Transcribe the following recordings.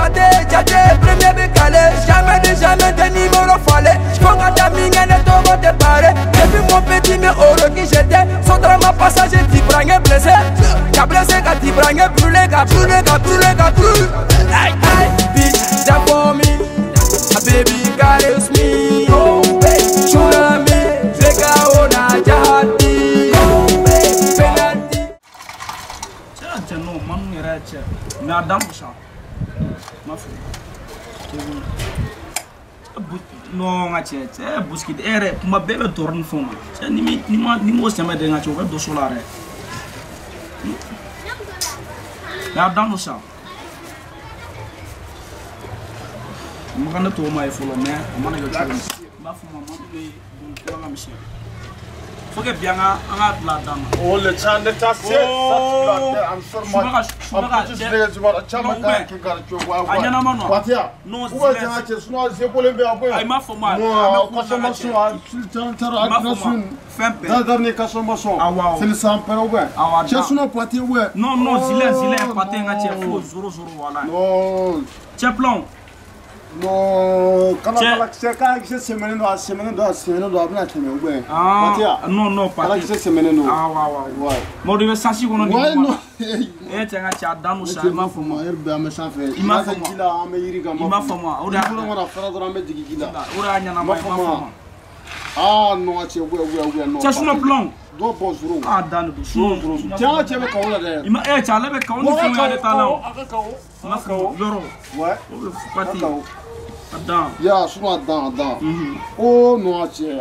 pâté, tchaté, premier bécalé. Jamais de numéro fallait. J'crois qu'à ta mine, elle est trop te parler. J'ai vu mon petit mais heureux qui j'étais. Son drama passager, t'y prends blessé. Qu'a blessé, qu'a t'y prends brûlé, qu'a brûlé, qu'a brûlé, qu'a brûlé. Aïe, aïe, bitch, that for me. A baby caress me. Oh, baby, show me. Vega ona jahati. Oh, baby, penalty. Tiens, non, man, tiens. Mais Adam, ça. Ma fille. Non, c'est bousquet. Ma bébé tourne fond. C'est ni moi, c'est ma dernière chose de solar. Mais Adam, ça. Je vais tout le faut le maire, je vais le faut que bien la dame. Oh, le chan de ta c'est I'm sorry, non, quand c'est semaine doit bien tenir. Ah, non, pas c'est semaine. Ah, ouais. Moi, je vais sentir qu'on a dit. Ouais, non. Et tu as dans ça, il m'a fait moi. Il m'a fait moi. On a ah non, c'est ouais. Tu as sur le plan. Ah, dans le tiens, tu avais quand là derrière. Il m'a tu as levé quand on fait le talent. Ouais. Adam. Ya, sono Adam. Oh, non, c'est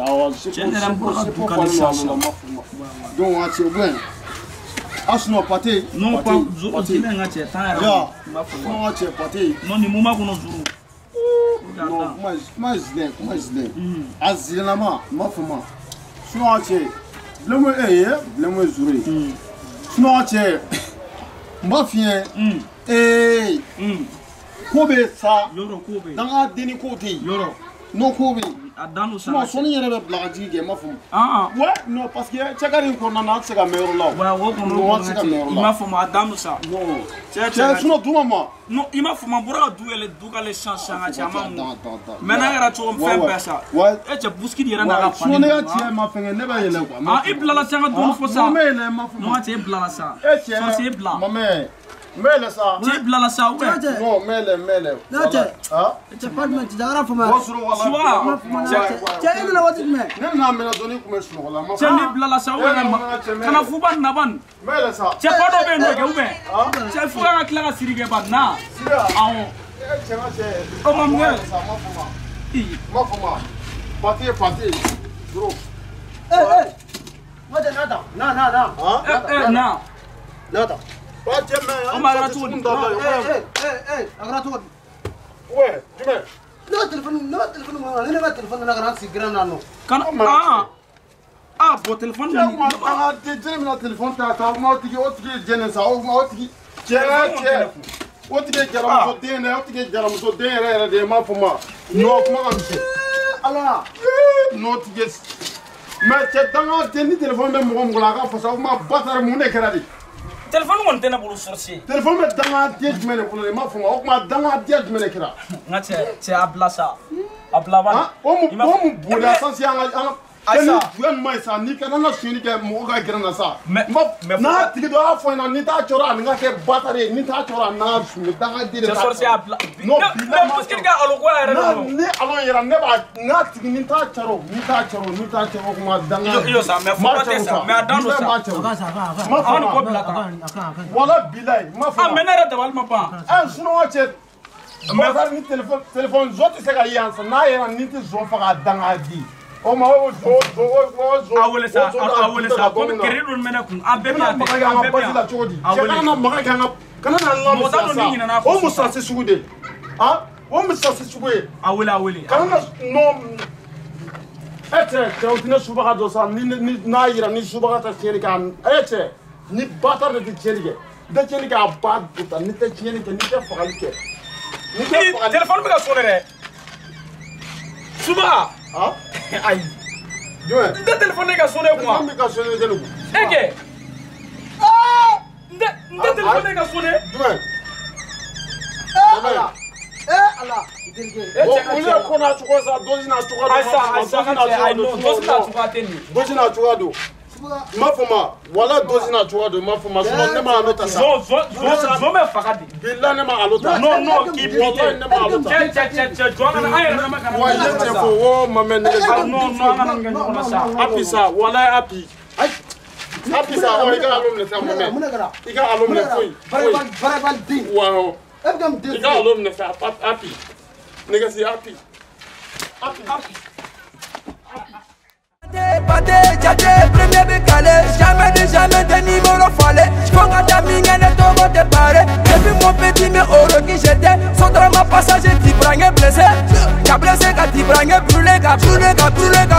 donc, c'est bien. Ah, sinon, pâté. Non, pas zoro, non, c'est pâté. Non, ni mouma qu'on zoro. Non, comment est-ce Azilama, ma femme. Sinon, c'est blême zoro. Sinon, c'est ma fille. Kobe ça. Dans la dernière côté. Non, Kobe. Adam, ça. Non, son yɛrɛ bɛ bila ka jigi kɛ ma faamu. Ouais, non parce que cɛkari in kɔnɔna na an tɛ se ka mɛn yɔrɔ la. Ouais, tɛ se ka mɛn yɔrɔ la. I m'a faamu Adam sa. Non. Cɛ sinon duma ma. Non, i m'a faamu bɔra ka du yɛlɛ du ka le chance ka cɛ a ma mun. Mais n'a kɛra cogo min fɛn bɛɛ sa. Ouais. E cɛ buski yɛrɛ n'a ka fani. Sinon ne ka cɛ ma fɛngɛ ne bɛ yɛlɛ quoi. Ah, i bilala sa n ka dumuni fɔ sa. Non, mais yɛlɛ ma faamu. Non, cɛ i bilala sa. E cɛ. Sɔsi i bila. Mamɛ. Mele sa. Cɛ i bilala sa ou bien? Non, mele. Nate. Ah. It's apartment jagara fuma. Suwa. Cɛ ina wati me. Ne na mena doni kuma sunɔgɔ la. Cɛ ni bilala sa ou bien kana fuba naban. Mele sa. Cɛ fa dɔ bɛ yen nɔ kɛ ou bien? Cɛ fo ka tila ka siri kɛ ba na. Awɔ. O ma mun kɛ? Ma fama. Pati. Bro. Wata nada. Na. Na. Nada. Pati me. O ma gara cogo di? Agara cogo di? Ouais, jumɛn? Ne ka téléphone ne ka téléphone na kana sigi na no. Kana bon téléphone ni. An ka jɛnɛ mina téléphone ta o tigi jɛnɛ sa o tigi cɛ o tigi jaramuso den dɛ o tigi jaramuso den yɛrɛ de m'a fɔ ma. Non kuma ka misɛn. Ala. Non tigi. Mais cɛ danga den ni téléphone bɛ mɔgɔ la a ka fasa o ma batari mun de kɛra de. Téléphone kɔni tɛ ne bolo sorcier. Téléphone bɛ danga den jumɛn de bolo de m'a fɔ ma o kuma danga den jumɛn de kɛra. N ka cɛ a bila sa. A bila ban. O mu boli a sansi an ka Aïssa, tu es moi ça, ni kana na suni ke mo ga gira na sa. Na tigi do a fo na ni ta chora ni ga ke batare ni ta chora na suni ta ga dire. Sorcier a bila. No, parce que ga alo ko yɛrɛ no. Ni alo yɛrɛ ne ba na tigi ni ta choro kuma danga. Yo sa mais faut pas ça, mais dans ça. Ma ko bila ta. Wala bilai, ma fa. Ah mais ne rete wal ma pa. Suno wa che. Mais ni téléphone zo ti se ga yansa na yɛrɛ ni ti zo fa ga danga di. Oh ma awele sa comme crédit mena kun a bébé a la chodi kana maga kana na la o musa se sugude ah o musa se sugude awele kana no ete tawtina subaga do sa ni na yira ni subaga ta cheri kan ete ni batar de cheri de cheri ka ba buta ni te cheri ke ni te fagali ke ni te fagali téléphone bi ka sonere suba ah aïe. Tu as téléphoné à sonner quoi? Tu as sonné de nous. Ok. Ah! Tu as téléphoné à sonner? Allah. Ule kona chukosa dozi na chukado. Dozi na chukado. Mafuma wala dozi na chukado mafuma so nema alota sa. Zo me fakadi. Billa nema alota. No ki wallahi nema alota. Che jona na ayra na kana. Wa yete ko wo mamen ne. No ngana ngana sa. Api sa wala api. Api sa o iga alom ne sa mamen. Iga alom ne foi. Barabal din. Wow. Ebgam din. Iga alom ne sa api. Nigga si api. Pâté, tchaté, premier bécalé. Jamais de jamais de numéro fallait. J'ponga ta minga ne t'en te parler. Depuis mon petit mais heureux qui j'étais. Son drame passage, t'y prends blessé. Qu'a blessé, qu'a t'y prends brûlé, qu'a brûlé, qu'a brûlé.